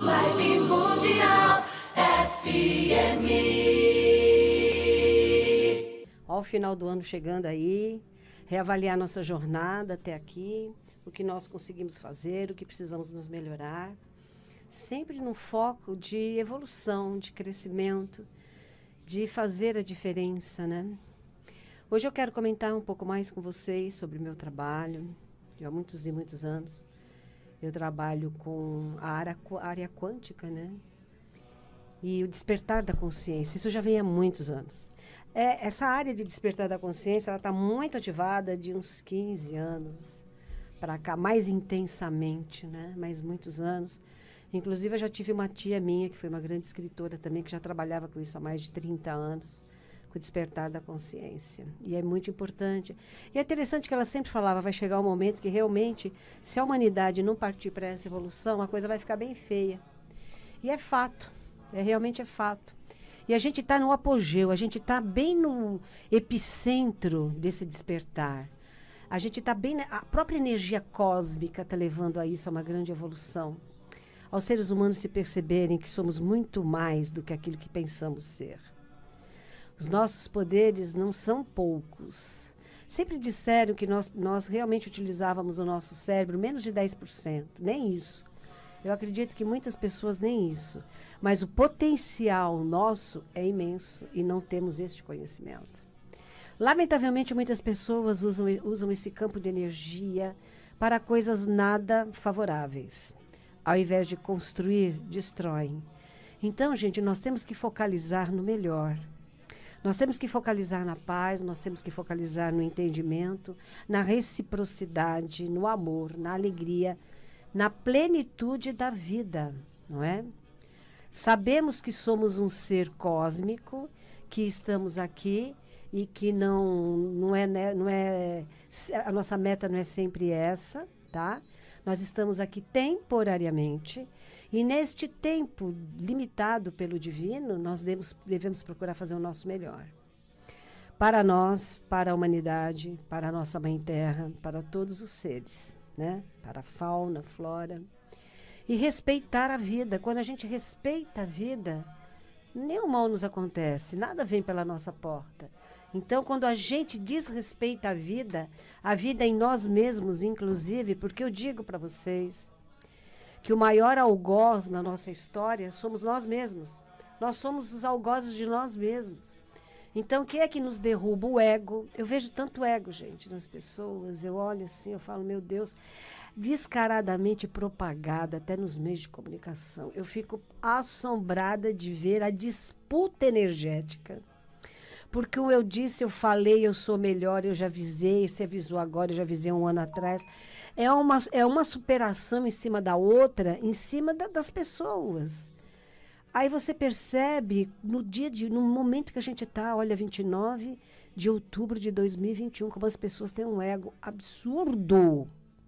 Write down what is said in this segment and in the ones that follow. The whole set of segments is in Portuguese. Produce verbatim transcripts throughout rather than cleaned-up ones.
Vibe Mundial F M. Ó, o final do ano chegando aí, reavaliar nossa jornada até aqui, o que nós conseguimos fazer, o que precisamos nos melhorar, sempre no foco de evolução, de crescimento, de fazer a diferença, né? Hoje eu quero comentar um pouco mais com vocês sobre o meu trabalho, de há muitos e muitos anos. Eu trabalho com a área, a área quântica, né? E o despertar da consciência. Isso já vem há muitos anos. É, essa área de despertar da consciência, ela está muito ativada de uns quinze anos para cá, mais intensamente, né? Mais muitos anos. Inclusive, eu já tive uma tia minha, que foi uma grande escritora também, que já trabalhava com isso há mais de trinta anos. Com o despertar da consciência. E é muito importante. E é interessante que ela sempre falava, vai chegar um momento que realmente, se a humanidade não partir para essa evolução, a coisa vai ficar bem feia. E é fato. É, realmente é fato. E a gente está no apogeu, a gente está bem no epicentro desse despertar. A gente está bem... A própria energia cósmica está levando a isso, a uma grande evolução. Aos seres humanos se perceberem que somos muito mais do que aquilo que pensamos ser. Os nossos poderes não são poucos. Sempre disseram que nós, nós realmente utilizávamos o nosso cérebro menos de dez por cento. Nem isso. Eu acredito que muitas pessoas nem isso. Mas o potencial nosso é imenso e não temos este conhecimento. Lamentavelmente, muitas pessoas usam, usam esse campo de energia para coisas nada favoráveis. Ao invés de construir, destroem. Então, gente, nós temos que focalizar no melhor. Nós temos que focalizar na paz, nós temos que focalizar no entendimento, na reciprocidade, no amor, na alegria, na plenitude da vida, não é? Sabemos que somos um ser cósmico, que estamos aqui e que não, não é, né, não é, a nossa meta não é sempre essa, tá? Nós estamos aqui temporariamente e neste tempo limitado pelo divino, nós devemos, devemos procurar fazer o nosso melhor. Para nós, para a humanidade, para a nossa Mãe Terra, para todos os seres, né? Para a fauna, flora. E respeitar a vida. Quando a gente respeita a vida, nenhum mal nos acontece, nada vem pela nossa porta. Então, quando a gente desrespeita a vida, a vida em nós mesmos, inclusive, porque eu digo para vocês que o maior algoz na nossa história somos nós mesmos. Nós somos os algozes de nós mesmos. Então, o que é que nos derruba? O ego. Eu vejo tanto ego, gente, nas pessoas. Eu olho assim, eu falo, meu Deus, descaradamente propagado até nos meios de comunicação. Eu fico assombrada de ver a disputa energética. Porque o eu disse, eu falei, eu sou melhor, eu já avisei, você avisou agora, eu já avisei um ano atrás. É uma, é uma superação em cima da outra, em cima da, das pessoas. Aí você percebe, no dia de, no momento que a gente está, olha, vinte e nove de outubro de dois mil e vinte e um, como as pessoas têm um ego absurdo.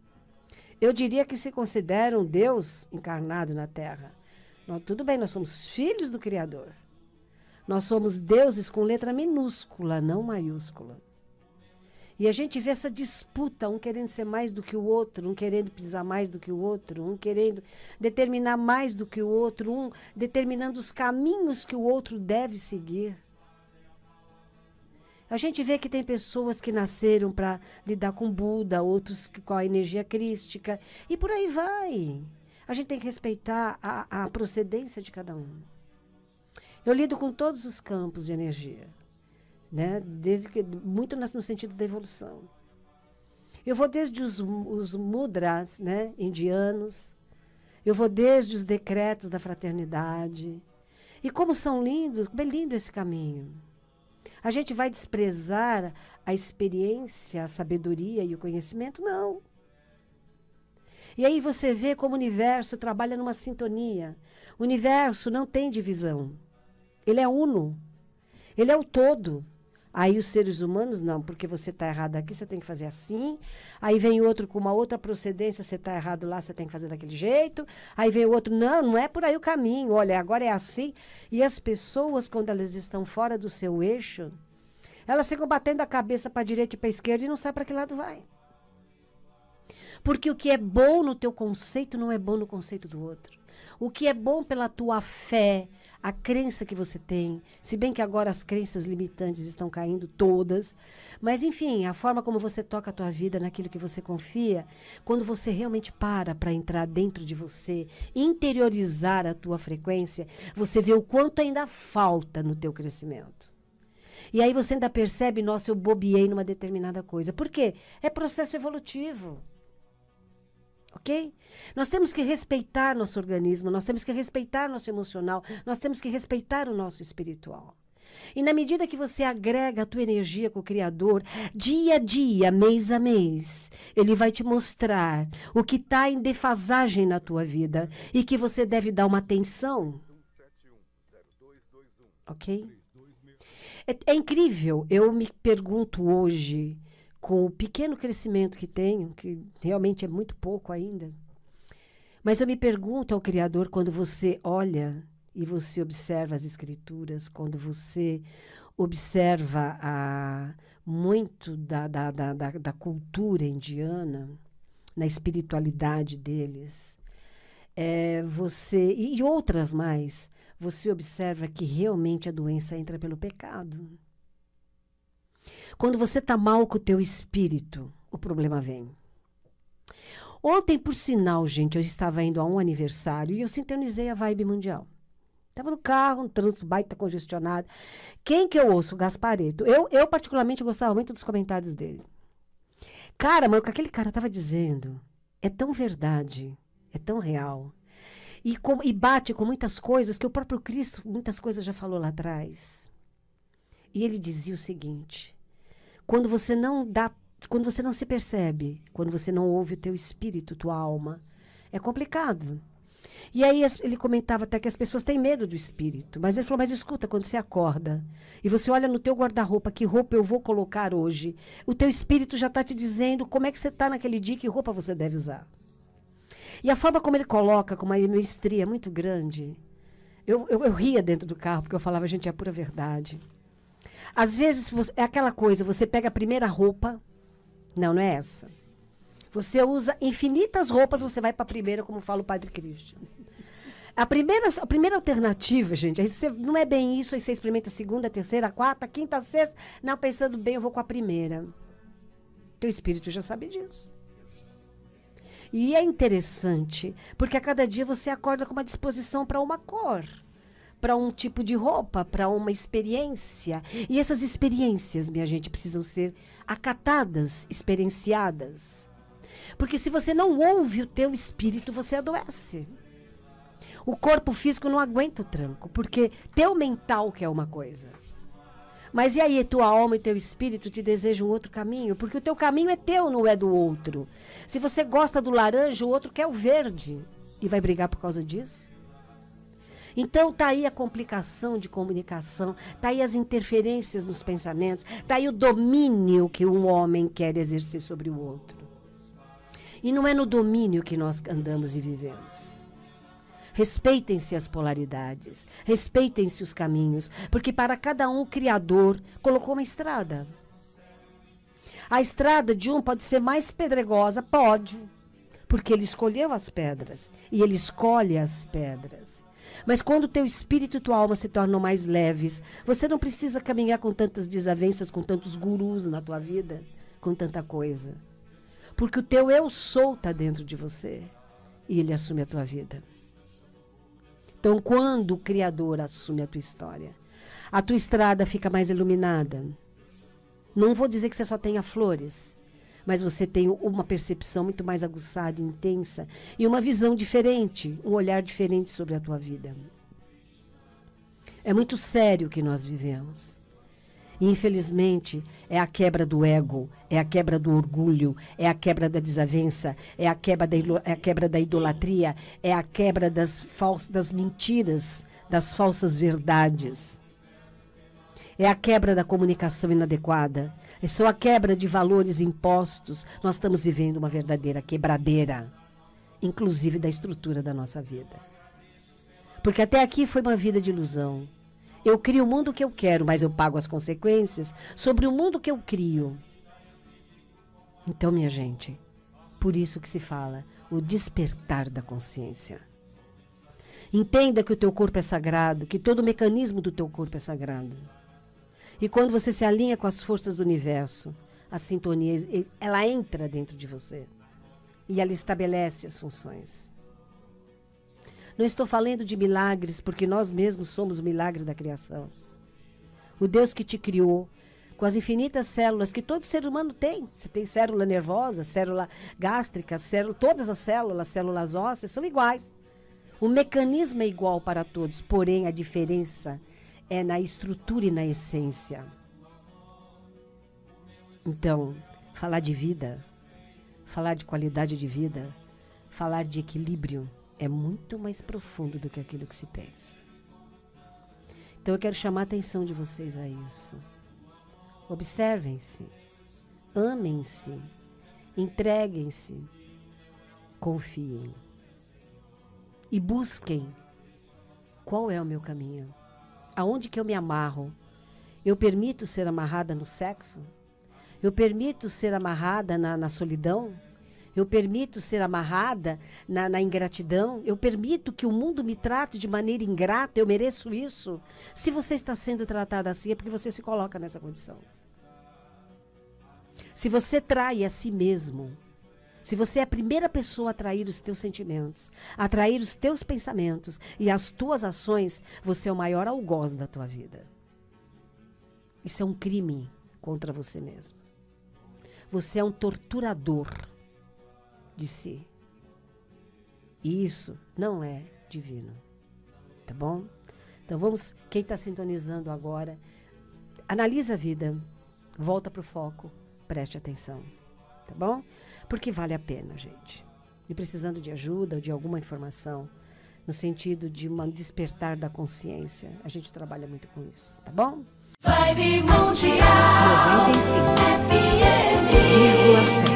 Eu diria que se consideram Deus encarnado na Terra. Nós, tudo bem, nós somos filhos do Criador. Nós somos deuses com letra minúscula, não maiúscula. E a gente vê essa disputa, um querendo ser mais do que o outro, um querendo pisar mais do que o outro, um querendo determinar mais do que o outro, um determinando os caminhos que o outro deve seguir. A gente vê que tem pessoas que nasceram para lidar com Buda, outros com a energia crística, e por aí vai. A gente tem que respeitar a, a procedência de cada um. Eu lido com todos os campos de energia, né? Desde que, muito no sentido da evolução. Eu vou desde os, os mudras, né? Indianos, eu vou desde os decretos da fraternidade. E como são lindos, como é lindo esse caminho. A gente vai desprezar a experiência, a sabedoria e o conhecimento? Não. E aí você vê como o universo trabalha numa sintonia. O universo não tem divisão. Ele é uno. Ele é o todo. Aí os seres humanos, não, porque você está errado aqui, você tem que fazer assim. Aí vem outro com uma outra procedência, você está errado lá, você tem que fazer daquele jeito. Aí vem o outro, não, não é por aí o caminho, olha, agora é assim. E as pessoas, quando elas estão fora do seu eixo, elas ficam batendo a cabeça para a direita e para a esquerda e não sabem para que lado vai. Porque o que é bom no teu conceito não é bom no conceito do outro. O que é bom pela tua fé, a crença que você tem, se bem que agora as crenças limitantes estão caindo todas, mas enfim, a forma como você toca a tua vida naquilo que você confia, quando você realmente para para entrar dentro de você, interiorizar a tua frequência, você vê o quanto ainda falta no teu crescimento. E aí você ainda percebe, nossa, eu bobeei numa determinada coisa. Por quê? É processo evolutivo. Ok? Nós temos que respeitar nosso organismo, nós temos que respeitar nosso emocional, nós temos que respeitar o nosso espiritual. E na medida que você agrega a tua energia com o Criador, dia a dia, mês a mês, Ele vai te mostrar o que está em defasagem na tua vida e que você deve dar uma atenção. Ok? É, é incrível, eu me pergunto hoje, com o pequeno crescimento que tenho, que realmente é muito pouco ainda, mas eu me pergunto ao Criador, quando você olha e você observa as Escrituras, quando você observa a, muito da, da, da, da, da cultura indiana, na espiritualidade deles, é, você, e, e outras mais, você observa que realmente a doença entra pelo pecado. Quando você está mal com o teu espírito, o problema vem. Ontem, por sinal, gente, eu estava indo a um aniversário e eu sintonizei a vibe mundial. Estava no carro, um trânsito baita congestionado. Quem que eu ouço? Gasparetto. Eu, eu, particularmente, gostava muito dos comentários dele. Cara, mas o que aquele cara estava dizendo é tão verdade, é tão real. E, com, e bate com muitas coisas que o próprio Cristo, muitas coisas já falou lá atrás. E ele dizia o seguinte: quando você não dá, quando você não se percebe, quando você não ouve o teu espírito, tua alma, é complicado. E aí ele comentava até que as pessoas têm medo do espírito. Mas ele falou, mas escuta, quando você acorda e você olha no teu guarda-roupa, que roupa eu vou colocar hoje, o teu espírito já está te dizendo como é que você está naquele dia, que roupa você deve usar. E a forma como ele coloca, com uma maestria muito grande, eu, eu, eu ria dentro do carro, porque eu falava, gente, é a pura verdade. Às vezes você, é aquela coisa, você pega a primeira roupa, não, não é essa. Você usa infinitas roupas, você vai para a primeira, como fala o Padre Christian. A primeira, a primeira alternativa, gente, aí você, não é bem isso, aí você experimenta a segunda, a terceira, a quarta, a quinta, a sexta. Não, pensando bem, eu vou com a primeira. Teu espírito já sabe disso. E é interessante, porque a cada dia você acorda com uma disposição para uma cor, para um tipo de roupa, para uma experiência. E essas experiências, minha gente, precisam ser acatadas, experienciadas. Porque se você não ouve o teu espírito, você adoece. O corpo físico não aguenta o tranco, porque teu mental quer uma coisa. Mas e aí, tua alma e teu espírito te desejam outro caminho? Porque o teu caminho é teu, não é do outro. Se você gosta do laranja, o outro quer o verde. E vai brigar por causa disso? Então tá aí a complicação de comunicação, tá aí as interferências nos pensamentos, tá aí o domínio que um homem quer exercer sobre o outro. E não é no domínio que nós andamos e vivemos. Respeitem-se as polaridades, respeitem-se os caminhos, porque para cada um o Criador colocou uma estrada. A estrada de um pode ser mais pedregosa, pode, porque ele escolheu as pedras, e ele escolhe as pedras. Mas quando o teu espírito e tua alma se tornam mais leves, você não precisa caminhar com tantas desavenças, com tantos gurus na tua vida, com tanta coisa. Porque o teu eu sou está dentro de você, e ele assume a tua vida. Então, quando o Criador assume a tua história, a tua estrada fica mais iluminada. Não vou dizer que você só tenha flores, mas você tem uma percepção muito mais aguçada, intensa, e uma visão diferente, um olhar diferente sobre a tua vida. É muito sério o que nós vivemos. E, infelizmente, é a quebra do ego, é a quebra do orgulho, é a quebra da desavença, é a quebra da, é a quebra da idolatria, é a quebra das, falsas, das mentiras, das falsas verdades. É a quebra da comunicação inadequada. É só a quebra de valores impostos. Nós estamos vivendo uma verdadeira quebradeira, inclusive da estrutura da nossa vida. Porque até aqui foi uma vida de ilusão. Eu crio o mundo que eu quero, mas eu pago as consequências sobre o mundo que eu crio. Então, minha gente, Por isso que se fala o despertar da consciência. Entenda que o teu corpo é sagrado, que todo o mecanismo do teu corpo é sagrado. E quando você se alinha com as forças do universo, a sintonia, ela entra dentro de você. E ela estabelece as funções. Não estou falando de milagres, porque nós mesmos somos o milagre da criação. O Deus que te criou, com as infinitas células que todo ser humano tem. Você tem célula nervosa, célula gástrica, célula, todas as células, células ósseas, são iguais. O mecanismo é igual para todos, porém a diferença é na estrutura e na essência. Então, falar de vida, falar de qualidade de vida, falar de equilíbrio é muito mais profundo do que aquilo que se pensa. Então eu quero chamar a atenção de vocês a isso. Observem-se, amem-se, entreguem-se, confiem e busquem qual é o meu caminho. Aonde que eu me amarro? Eu permito ser amarrada no sexo? Eu permito ser amarrada na, na solidão? Eu permito ser amarrada na, na ingratidão? Eu permito que o mundo me trate de maneira ingrata? Eu mereço isso? Se você está sendo tratada assim, é porque você se coloca nessa condição. Se você trai a si mesmo, se você é a primeira pessoa a atrair os teus sentimentos, a atrair os teus pensamentos e as tuas ações, você é o maior algoz da tua vida. Isso é um crime contra você mesmo. Você é um torturador de si. E isso não é divino. Tá bom? Então vamos, quem está sintonizando agora, analisa a vida, volta para o foco, preste atenção. Tá bom? Porque vale a pena, gente. E precisando de ajuda ou de alguma informação, no sentido de um despertar da consciência, a gente trabalha muito com isso, tá bom? Vibe Mundial noventa e cinco F M vírgula sete